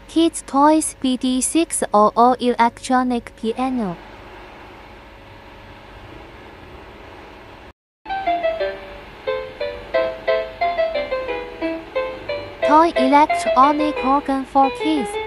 Kids Toys BD600 electronic piano. Toy electronic organ for kids.